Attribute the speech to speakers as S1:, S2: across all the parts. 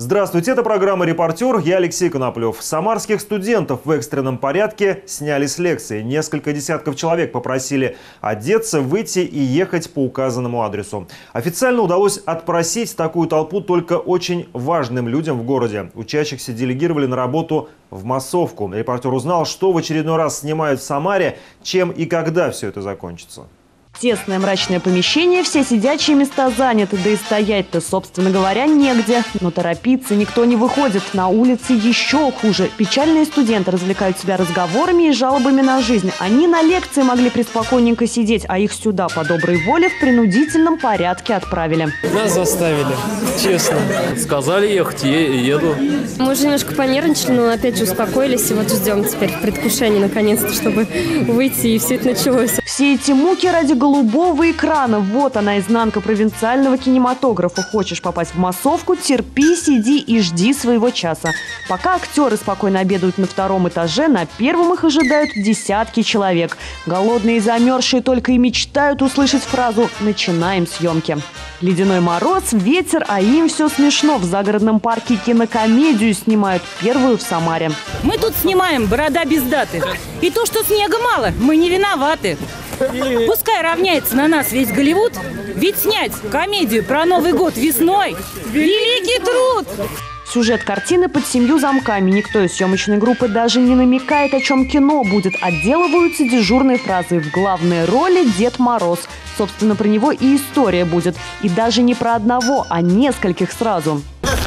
S1: Здравствуйте, это программа «Репортер», я Алексей Коноплев. Самарских студентов в экстренном порядке сняли с лекции. Несколько десятков человек попросили одеться, выйти и ехать по указанному адресу. Официально удалось отпросить такую толпу только очень важным людям в городе. Учащихся делегировали на работу в массовку. Репортер узнал, что в очередной раз снимают в Самаре, чем и когда все это закончится.
S2: Тесное мрачное помещение, все сидячие места заняты, да и стоять-то, собственно говоря, негде. Но торопиться никто не выходит. На улице еще хуже. Печальные студенты развлекают себя разговорами и жалобами на жизнь. Они на лекции могли преспокойненько сидеть, а их сюда по доброй воле в принудительном порядке отправили.
S3: Нас заставили, честно.
S4: Сказали ехать, еду.
S5: Мы уже немножко понервничали, но опять же успокоились. И вот ждем теперь в предвкушении наконец-то, чтобы выйти, и все это началось.
S2: Все эти муки ради голубого экрана. Вот она, изнанка провинциального кинематографа. Хочешь попасть в массовку – терпи, сиди и жди своего часа. Пока актеры спокойно обедают на втором этаже, на первом их ожидают десятки человек. Голодные и замерзшие только и мечтают услышать фразу «Начинаем съемки». Ледяной мороз, ветер, а им все смешно. В загородном парке кинокомедию снимают, первую в Самаре.
S6: Мы тут снимаем «Борода без даты». И то, что снега мало, мы не виноваты. Пускай равняется на нас весь Голливуд, ведь снять комедию про Новый год весной – великий труд!
S2: Сюжет картины под 7 замками. Никто из съемочной группы даже не намекает, о чем кино будет. Отделываются дежурной фразой. В главной роли Дед Мороз. Собственно, про него и история будет. И даже не про одного, а нескольких сразу.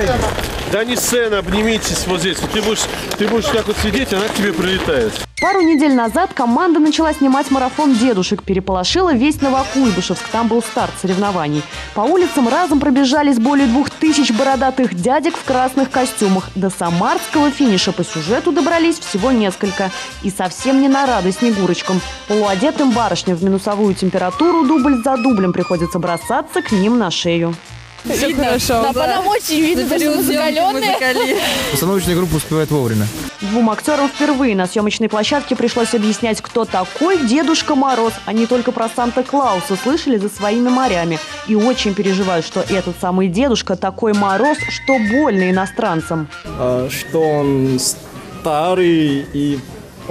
S7: Да не сцена, обнимитесь вот здесь. Ты будешь так вот сидеть, она к тебе прилетает.
S2: Пару недель назад команда начала снимать марафон дедушек. Переполошила весь Новокуйбышевск. Там был старт соревнований. По улицам разом пробежались более 2000 бородатых дядек в красных костюмах. До самарского финиша по сюжету добрались всего несколько. И совсем не на радость Снегурочкам. Полуодетым барышням в минусовую температуру дубль за дублем приходится бросаться к ним на шею.
S5: Видно, хорошо. Да, по нам очень видно, что мы закаленные.
S3: Постановочная группа успевает вовремя.
S2: Двум актерам впервые на съемочной площадке пришлось объяснять, кто такой Дедушка Мороз. Они только про Санта-Клауса слышали за своими морями. И очень переживают, что этот самый дедушка такой мороз, что больно иностранцам.
S3: Что он старый и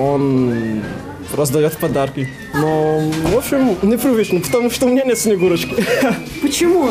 S3: он раздает подарки. Но, в общем, непривычно, потому что у меня нет Снегурочки.
S2: Почему?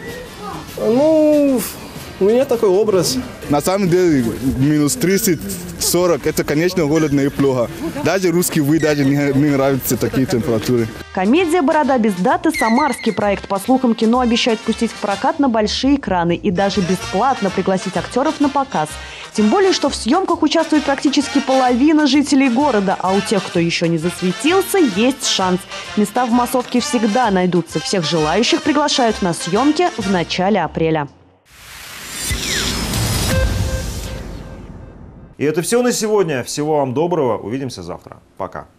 S3: Ну, у меня такой образ.
S8: На самом деле, минус 30-40, это, конечно, холодно и плохо. Даже русский вы даже не нравятся такие температуры.
S2: Комедия «Борода без даты» – самарский проект. По слухам, кино обещают пустить в прокат на большие экраны и даже бесплатно пригласить актеров на показ. Тем более, что в съемках участвует практически половина жителей города, а у тех, кто еще не засветился, есть шанс. Места в массовке всегда найдутся. Всех желающих приглашают на съемки в начале апреля.
S1: И это все на сегодня. Всего вам доброго. Увидимся завтра. Пока.